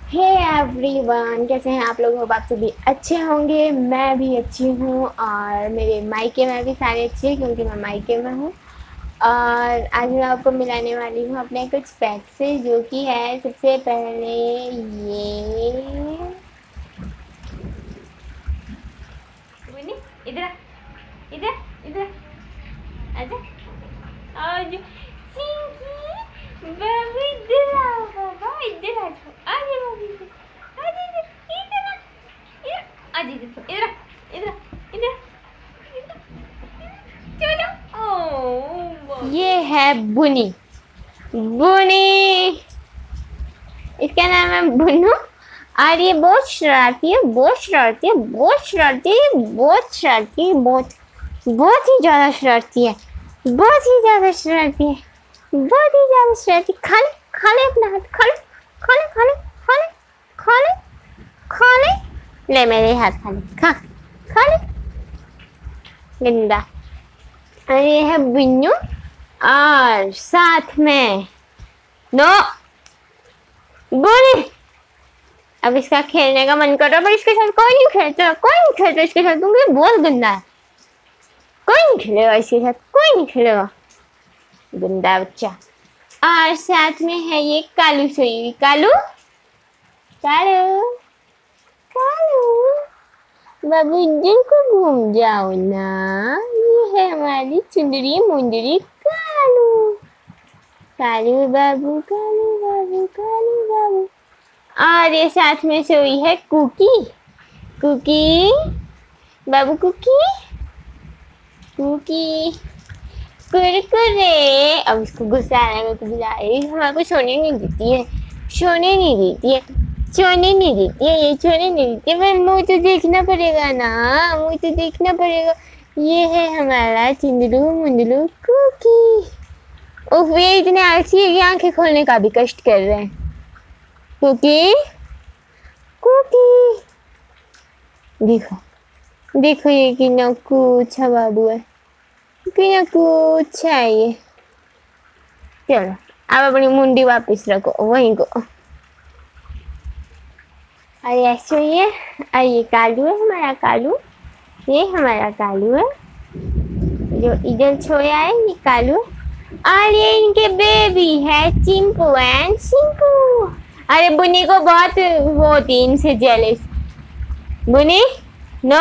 Hey everyone, कैसे हैं आप लोग? होप आप सभी अच्छे होंगे। मैं भी अच्छी हूँ और मेरे मायके में भी सारे अच्छे हैं क्योंकि मैं मायके में हूँ। और आज मैं आपको मिलाने वाली हूँ अपने कुछ पेट से, जो कि है सबसे पहले ये इधर इधर इधर आजा। और बाबू इधर आओ, बाबा इधर आ जाओ, आ जाओ बाबू इधर, आ जाओ इधर, इधर आ जाओ, इधर इधर इधर चलो। ओ ये है बुनी। बुनी, इसका नाम है बुनू। और ये बहुत शरारती है, बहुत शरारती है, बहुत शरारती है, बहुत शरारती है, बहुत ही ज्यादा शरारती है, बहुत ही ज्यादा शरारती है, बहुत ही ज्यादा शरारती। खा ले, खा ले अपना हाथ, खा ले, खा ले, खा ले, खा ले, खा ले, खा ले, ले मेरे हाथ खा ले, खा खा ले, गंदा। और ये है बिन्नू और साथ में नो बुनी। अब इसका खेलने का मन कर रहा है पर इसके साथ कोई नहीं खेलता, कोई नहीं खेलता इसके साथ क्योंकि ये बहुत गंदा है। कोई नहीं खेलेगा इसके साथ, कोई नहीं खेलेगा, गंदा बच्चा। और साथ में है ये कालू सोई हुई। कालू, कालू, कालू, बाबू इधर को घूम जाओ ना। ये है हमारी चुंदरी मुंदरी कालू। कालू बाबू, कालू बाबू, कालू बाबू। और ये साथ में सोई है कुकी। कुकी बाबू, कुकी, कुकी, कुरकुरे। अब इसको गुस्सा आ रहा है, मेरे को बुला रही है, हमारे को सोने नहीं देती है, सोने नहीं देती है, सोने नहीं देती है, ये सोने नहीं देती है। पर मुँह तो देखना पड़ेगा ना, मुँह तो देखना पड़ेगा। ये है हमारा चिंदलू मुंदलू कुकी। उफ, ये इतने आलसी है कि आंखें खोलने का भी कष्ट कर रहे हैं। कुकी, कुकी, देखो देखो ये कितना कुछ बाबू है, कितना कुछ है ये। चलो अब अपनी मुंडी वापस रखो वहीं को। और ऐसे ये, और ये कालू है हमारा, कालू, ये हमारा कालू है जो इधर सोया है, ये कालू। और ये इनके बेबी है चिंपू एंड चिंपू। अरे बुनी को बहुत वो होती इनसे जेलस। बुनी नो,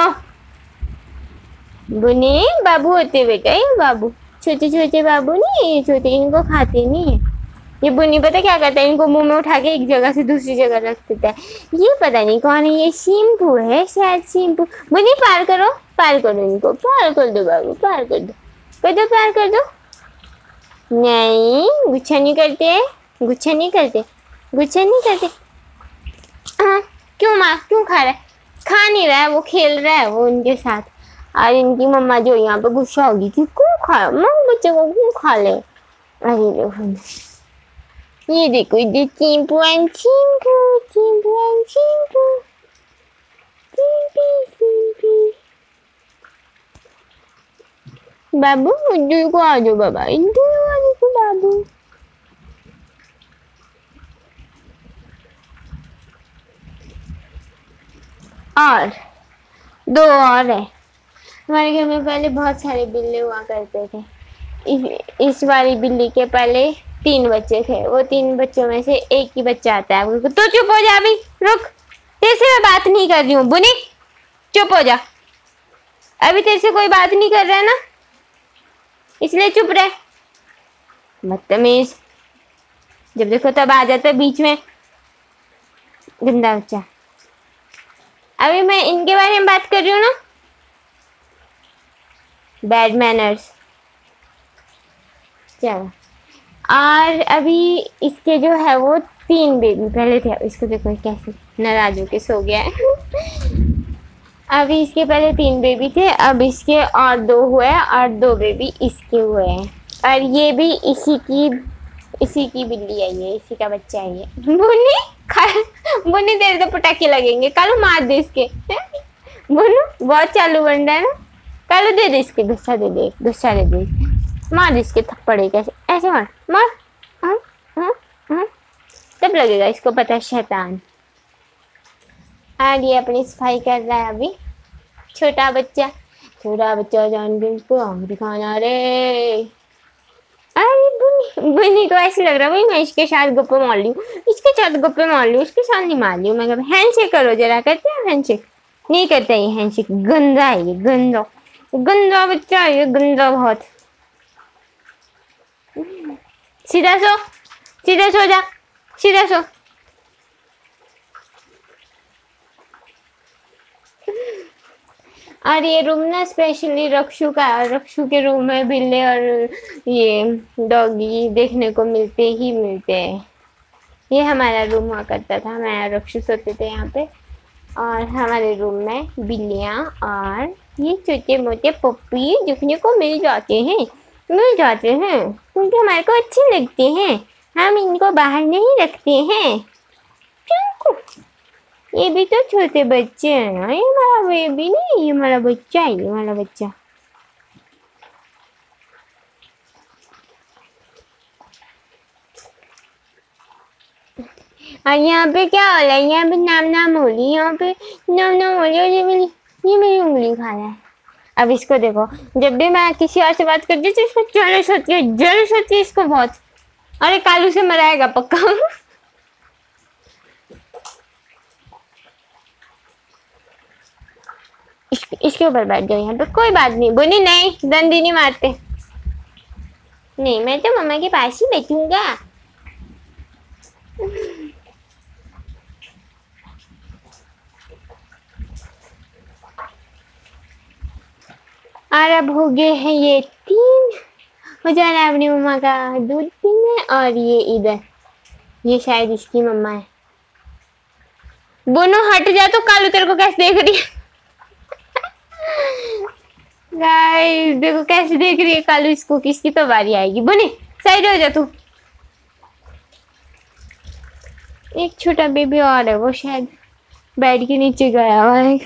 बुनी बाबू होते बेटा, ये बाबू, छोटे छोटे बाबू नहीं, ये छोटे, इनको खाते नहीं है। ये बुनी पता क्या करता है, इनको मुंह में उठा के एक जगह से दूसरी जगह रख देता है। ये पता नहीं कौन है, ये शिम्पू है शायद, शिम्पू। बुनी पार करो, पार करो इनको, पार कर दो बाबू, पार कर दो, कर दो, पार कर दो। नहीं, गुच्छा नहीं करते, गुच्छा नहीं करते, गुच्छा नहीं करते। हाँ, क्यों माँ, क्यों खा रहा है? खा नहीं रहा है, वो खेल रहा है वो उनके साथ। और इनकी मम्मा जो यहाँ पे गुस्सा होगी कि क्यों खा, माँ बच्चे को क्यों खा ले। अरे देखो, ये देखो इधर चिंपू एंड चिंपू, चिंपू एंड चिंपू, चिंपी चिंपी। बाबू इधर को आ जाओ बाबा, इधर आ जाओ बाबू। और दो और है हमारे घर में। पहले बहुत सारे बिल्ले हुआ करते थे। इस वाली बिल्ली के पहले 3 बच्चे थे। वो 3 बच्चों में से एक ही बच्चा आता है। तो चुप हो जा, अभी रुक, तेरे से मैं बात नहीं कर रही हूँ। बुनी चुप हो जा, अभी तेरे से कोई बात नहीं कर रहा है ना, इसलिए चुप रहे। बदतमीज, जब देखो तब आ जाता है बीच में, गंदा बच्चा। अभी मैं इनके बारे में बात कर रही हूँ ना, बैड मैनर्स। चलो, और अभी इसके जो है वो 3 बेबी पहले थे। इसको देखो कैसे नाराज होके सो गया है। अभी इसके पहले 3 बेबी थे, अब इसके और 2 हुए और 2 बेबी इसके हुए हैं। और ये भी इसी की बिल्ली है, ये इसी का बच्चा है ये। बुनी बुनी तेरे तो पटाखे लगेंगे, कालू मार दे इसके। बुनू बहुत चालू बन रहा है ना, कालू दे दे इसके, गुस्सा दे दे, गुस्सा दे दे, मार इसके थप्पड़, कैसे ऐसे मार मार, हाँ हाँ हाँ, तब लगेगा इसको पता है शैतान। और ये अपनी सफाई कर रहा है अभी छोटा बच्चा जान के इसको आंगली खाना रे। अरे बुनी को ऐसे लग रहा है भाई मैं इसके साथ गप्पे मार ली हूँ, इसके साथ गप्पे मार ली हूँ, उसके साथ नहीं मार ली हूँ। मैं हैंडशेक करो जरा, करते हैं हैंडशेक? नहीं करता ये हैंडशेक, गंदा है ये, गंदा गंदा बच्चा है ये, गंदा बहुत। सीधा सो जा, सीधा सो। और ये रूम ना स्पेशली रक्षु का, रक्षु के रूम में बिल्ले और ये डॉगी देखने को मिलते हैं। ये हमारा रूम हुआ करता था, मैं और रक्षु सोते थे यहाँ पे। और हमारे रूम में बिल्लियाँ और ये छोटे मोटे पप्पी देखने को मिल जाते हैं क्योंकि हमारे को अच्छे लगते हैं, हम इनको बाहर नहीं रखते हैं। ये भी तो छोटे बच्चे हैं ना, ये हमारा बेबी नहीं, ये हमारा बच्चा है, ये हमारा बच्चा। और यहाँ पे क्या हो रहा है? यहाँ पे नाम हो रही, यहाँ पे नाम हो रही है। ये मेरी उंगली खा रहा है। अब इसको देखो, जब भी मैं किसी और से बात करती हूँ तो इसको जलस होती है इसको बहुत। अरे कालू से मराएगा पक्का। इसके ऊपर बैठ जाओ यहाँ पे, कोई बात नहीं। बुनी नहीं, दंडी नहीं मारते। नहीं, मैं तो मम्मा के पास ही बैठूंगा। और अब हो गए हैं ये 3, हो जा रहा है अपनी मम्मा का दूध पीने। और ये इधर, ये शायद इसकी मम्मा है। बोनो हट जा, तो कालू तेरे को कैसे देख रही है। गाइस देखो कैसे देख रही है कालू इसको, किसकी तो बारी आएगी। बोनी साइड हो जा तू। एक छोटा बेबी और है, वो शायद बेड के नीचे गया हुआ है।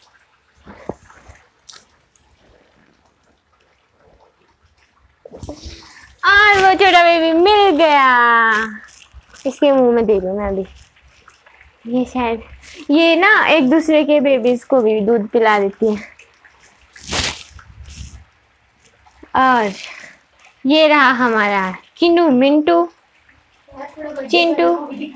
और वो छोटा बेबी मिल गया, इसके मुंह में दे दूं मैं अभी। ये शायद ये ना एक दूसरे के बेबीज को भी दूध पिला देती है। और ये रहा हमारा किन्नू मिंटू चिंटू।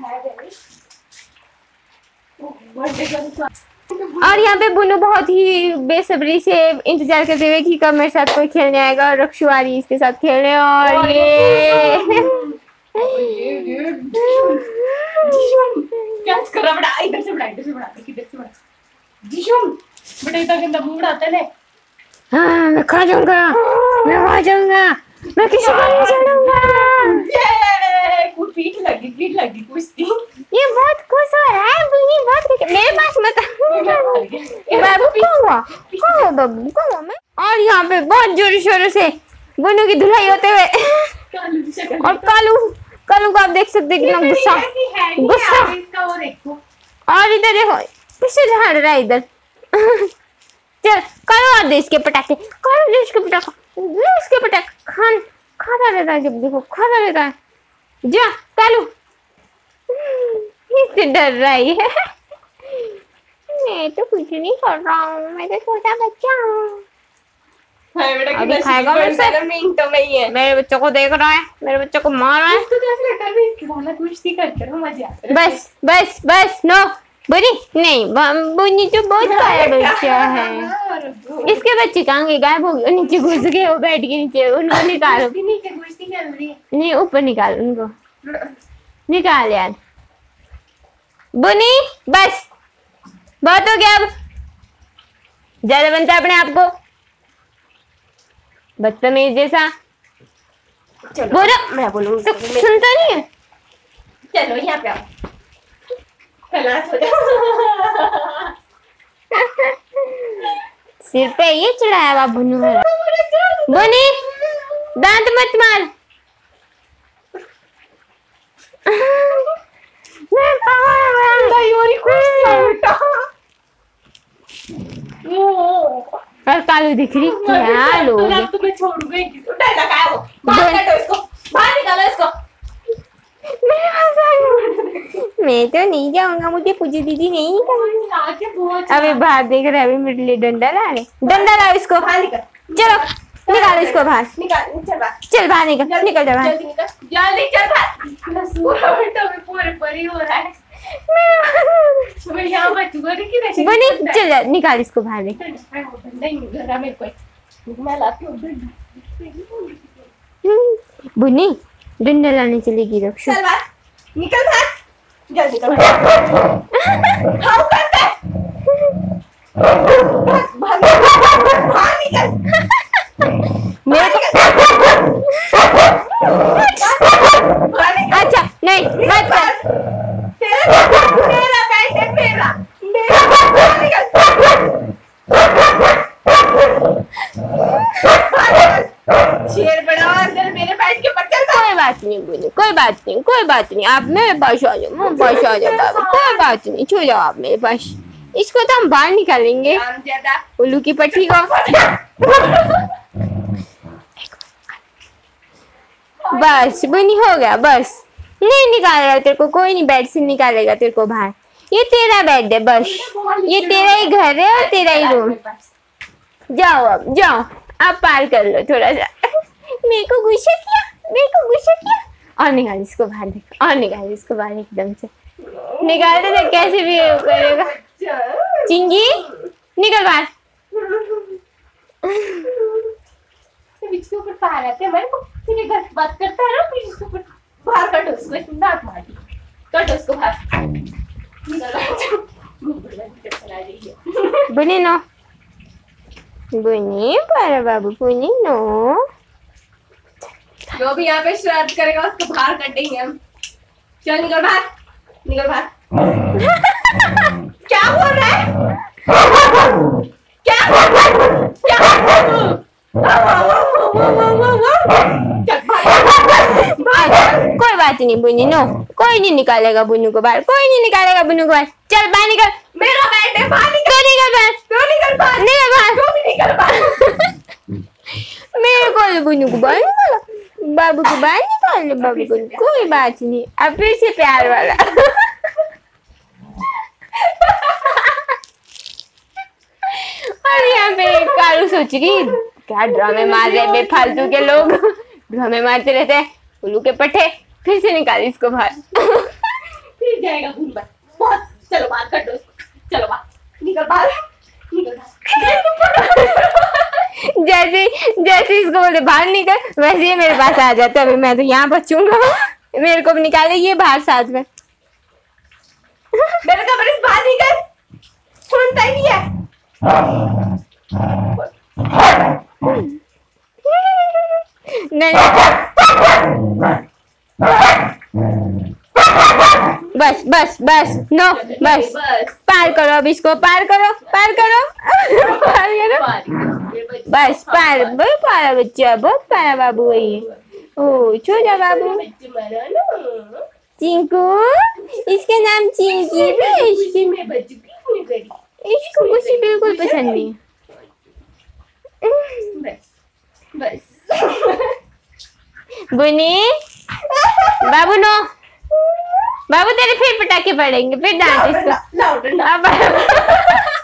और यहाँ पे बुनू बहुत ही बेसब्री से इंतजार करते हुए कि कब मेरे साथ कोई खेलने आएगा। और रक्षु आ रही है इसके साथ खेलने। और ये क्या कर रहा बड़ा, इधर से बड़ा, इधर से बड़ा, इधर से बड़ा। जिशुम बेटा इतना गंदा मुंह बढ़ाता है ले। हाँ मैं खा जाऊंगा, मैं किसी को नहीं छोड़ूंगा। ये पीठ लगी कुश्ती। ये बहुत खुश हो रहा है बुनी, बहुत मेरे पास मत। बाबू कहाँ बाबू कहाँ मैं। और यहाँ पे बहुत जोर शोरों से बुनू की धुलाई होते हुए। और कालू को आप देख सकते हैं कितना गुस्सा। और इधर देखो पीछे झाड़ रहा है इधर। चल कालू और दे इसके पटाखे, खाता रहता है। जब देखो खाता रहता है। जा कालू, इससे डर रही है। मैं तो कुछ नहीं कर रहा हूँ, मैं तो छोटा बच्चा हूँ। अभी खाएगा मिनटों में ही है। मेरे बच्चों को देख रहा है, मेरे बच्चों को मार रहा है। तो ऐसे लगता है इसके साथ कुश्ती करते हो, मजा आता है। बस नो बुनी नहीं, बुनी तो बहुत प्यारा बच्चा है। इसके बच्चे कहाँ गए, गायब हो गए, नीचे घुस गए वो बेड के नीचे। उनको निकालो, नहीं ऊपर निकाल उनको, निकाल यार। बुनी बस बहुत हो गया, अब ज्यादा बनता है अपने आप को, बदतमीज जैसा। बोलो मैं बोलूँगी तो सुनता नहीं है। चलो यहाँ पे आओ, खलास हो जाओ। सिर पे ये चढ़ाया हुआ बुनू है। बुनी दांत मत मार। मैं और कालू दिख रही क्या लोग। तो मैं छोड़ूंगा इसको, डर लगा है वो। बाहर काटो इसको, बाहर निकालो इसको। मैं तो नहीं जाऊंगा, मुझे पूजी दीदी नहीं करेंगे। आके बहुत अभी बाहर देख रहे, अभी मेरे लिए डंडा ला रहे। डंडा लाओ इसको, बाहर निकल, चलो निकालो इसको बाहर, निकाल, चल बाहर, चल बाहर निकल, निकल जा बाहर। जल्दी निकल, जल्दी चल बाहर। इतना सूरा बेटा में पूरे परी हो रहा है। मैं यहाँ बचूंगा कि नहीं? बनी चल जा, निकाल इसको बाहर ले। नहीं घर मेरे को मैं लाती हूँ। बुनी डंडा लाने चलेगी रक्षु। चल बाहर, निकल बाहर, जल्दी निकल बाहर। हाँ करता है, बाहर निकल, मेरे को अच्छा नहीं मत कर। मेरा बैट है, मेरा बाहर निकल। शेर बड़ा अंदर मेरे बैट के पट्टे। कोई बात नहीं बुनी, कोई बात नहीं, कोई बात नहीं, आप मेरे पास आ जाओ, मेरे पास आ जाओ बाबू, कोई बात नहीं, छो जाओ आप मेरे पास। इसको तो हम बाहर निकालेंगे उल्लू की पट्टी को। बस बुनी हो गया, बस नहीं निकालेगा तेरे को कोई, नहीं बेड से निकालेगा तेरे को बाहर। ये तेरा बेड है, बस ये तेरा ही घर है और तेरा ही रूम। जाओ अब जाओ, आप पार कर लो थोड़ा सा। मेरे को गुस्सा किया, मेरे को गुस्सा किया। और निकाल इसको बाहर, देखो और निकाल इसको बाहर एकदम से निकाल दे। तो कैसे भी करेगा चिंगी, निकल बाहर। इसके ऊपर पैर आते हैं मेरे को, तेरे घर बात करता है ना, फिर इसके ऊपर बाहर कटो उसको, इसमें दांत मार दी, कटो उसको बाहर। चला रही है बुनी नो, बुनी पारा बाबू, बुनी नो। जो भी यहाँ पे शरारत करेगा उसको बाहर कर देंगे हम। चल निकल बाहर, निकल बाहर। क्या बोल रहा है? क्या कोई बात नहीं बुनी नो, कोई नहीं निकालेगा बुनू को बाहर, कोई नहीं निकालेगा बुनू को बाहर। चल बाहर निकल, मेरा बैट है, बाहर निकल, तो निकल बाहर, तो निकल बाहर, निकल बाहर, तो भी निकल बाहर। मेरे को बुनू को बाहर निकाला, बाबू को बाहर निकाल लो, बाबू को कोई बात नहीं। अब फिर से प्यार वाला। और यहाँ पे कालू सोच रही क्या ड्रामे मार रहे बेफालतू के लोग, ड्रामे मारते रहते हैं। उल्लू के पट्टे, फिर से निकाल इसको बाहर। फिर जाएगा भूल बाहर, बहुत। चलो बाहर कटो उसको, चलो बाहर, निकल बाहर, निकल बाहर। जैसे जैसे इसको बोले बाहर निकल, वैसे ही मेरे पास आ जाता है। अभी मैं तो यहाँ बचूंगा, मेरे को भी निकाले ये बाहर साथ में। मेरे कमरे से बाहर निकल, सुनता ही नहीं है। नहीं बस बस बस नो, बस पार करो अब इसको, पार करो, पार करो, पार करो, बस पार। बहुत पारा बच्चा, बहुत पारा बाबू है ये। ओ छोटा बाबू चिंकू, इसका नाम चिंकी है। इसको कुछ बिल्कुल पसंद नहीं। बस बुनी बाबू नो, बाबू तेरे फिर पटाखे पड़ेंगे, फिर डांट इसको। लाओ डंडा।